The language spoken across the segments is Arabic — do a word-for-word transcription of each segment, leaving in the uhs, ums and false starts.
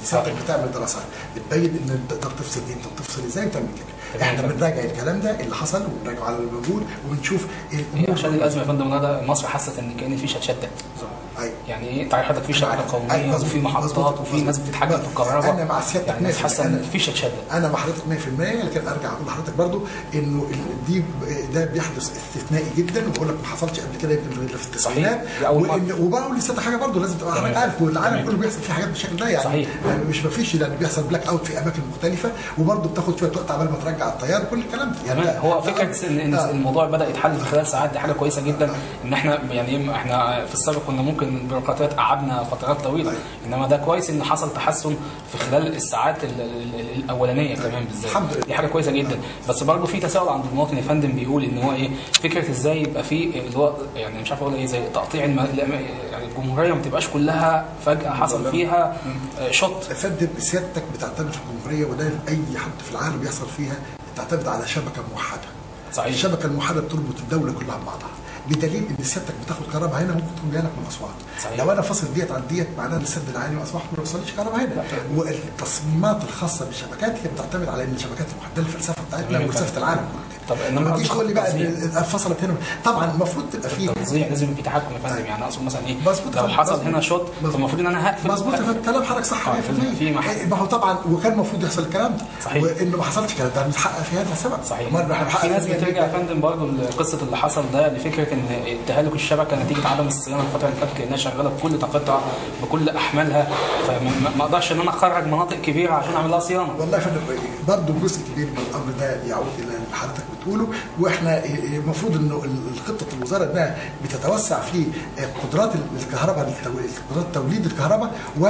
ساعتك بتعمل دراسات بتبين ان انت تقدر تفصل ايه، انت بتفصل ازاي وتعمل كده. احنا بنراجع الكلام ده اللي حصل وبنراجعه على الموجود وبنشوف الامور. عشان الازمه يا فندم النهارده مصر حست ان كان في شتات. ايوه يعني ايه، تعرف حضرتك في شبكه قوميه وفي محطات وفي ناس بتتحكم في الكهرباء. انا مع سيادتك يعني حاسه ان في شتات. انا مع حضرتك مية في المية، لكن ارجع اقول لحضرتك برضو انه دي ده بيحدث استثنائي جدا، وبقول لك ما حصلش قبل كده يمكن غير في التسعينات. وبقول لسه حاجه برضو لازم تبقى حضرتك عارف، والعالم كله بيحصل فيه حاجات بالشكل ده. يعني صحيح. مش ما فيش، لان بيحصل بلاك اوت في اماكن مختلفه، وبرضو بتاخد شويه وقت عبال ما ترجع الطيار وكل الكلام ده. يعني هو فكره ان آه. الموضوع بدا يتحل في خلال ساعات، دي حاجه كويسه جدا. ان احنا يعني احنا في السابق كنا ممكن البيروقراطيات قعدنا فترات طويله، أيوة. انما ده كويس ان حصل تحسن في خلال الساعات الاولانيه كمان بالذات. الحمد لله، دي حاجه كويسه جدا. بس برضه في تساؤل عند المواطن يا فندم، بيقول ان هو ايه فكره ازاي يبقى في اللي هو يعني مش عارف اقول ايه، زي تقطيع الم... يعني الجمهوريه ما تبقاش كلها فجاه حصل فيها شط. فندم سيادتك بتعتمد في الجمهوريه، وده اي حد في العالم بيحصل فيها، تعتمد على شبكه موحده. صحيح. الشبكه الموحده بتربط الدوله كلها ببعضها، بدليل ان سيادتك بتاخد كهرباء هنا ممكن تكون جايه لك من اسوان. لو انا فاصل ديت عن ديت معناها ان السد العالي واصبح ما يوصلش كهرباء هنا. والتصميمات الخاصه بالشبكات هي بتعتمد على ان الشبكات المحدده الفلسفه بتاعتنا وفلسفه العالم كله. طب انما ما تجيش تقول لي بقى فصلت هنا. طبعا المفروض تبقى فيه توزيع، لازم يبقى في تحكم يا فندم. يعني اقصد مثلا ايه، لو حصل هنا شوط المفروض ان انا هقفل. مظبوط، كلام حضرتك صح مية في المية. ما هو طبعا وكان المفروض يحصل الكلام ده. صحيح. وانه ما حصلش الكلام ده بنتحقق في هذا السبب. صحيح. في ناس بترجع يا فندم برضه لقصه اللي حصل ده لفكره ان تهالك الشبكه نتيجه عدم الصيانه الفتره اللي فاتت، لانها شغاله بكل طاقتها بكل احمالها، فما اقدرش ان انا اخرج مناطق كبيره عشان اعمل لها صيانه. والله يا فندم برضه جزء كبير من الامر ده يعود الى اللي حضرتك بتقوله، واحنا المفروض انه خطه الوزاره انها بتتوسع في قدرات الكهرباء، قدرات توليد الكهرباء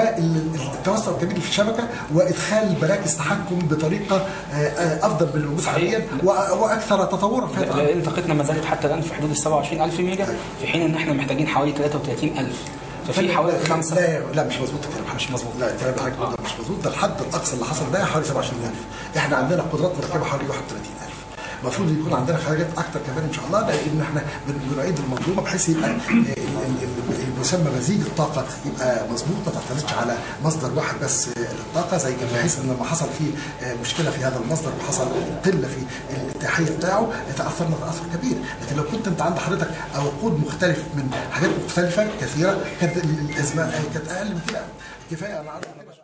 والتوسع الكبير في الشبكه، وادخال مراكز تحكم بطريقه افضل من الموجود حاليا واكثر تطورا في هذا. لان طاقتنا ما زالت حتى الان في حدود ال سبعة وعشرين ألف ميجا، في حين ان احنا محتاجين حوالي ثلاثة وثلاثين ألف، ففي حوالي خمسه. لا لا مش مظبوط الكلام، مش مظبوط. لا الكلام حضرتك آه. مش مظبوط. ده الحد الاقصى اللي حصل ده حوالي سبعة وعشرين ألف، احنا عندنا قدرات مركبه حوالي واحد وثلاثين ألف. المفروض يكون عندنا حاجات اكتر كمان ان شاء الله، لان احنا بنعيد المنظومه بحيث يبقى المسمى مزيج الطاقه يبقى مظبوط، ما تعتمدش على مصدر واحد بس للطاقه، زي كده بحيث ان لما حصل فيه مشكله في هذا المصدر وحصل قله في الاتاحيه بتاعه تاثرنا تاثر كبير. لكن لو كنت انت عند حضرتك وقود مختلف من حاجات مختلفه كثيره كانت الازمه كانت اقل من كده. كفايه انا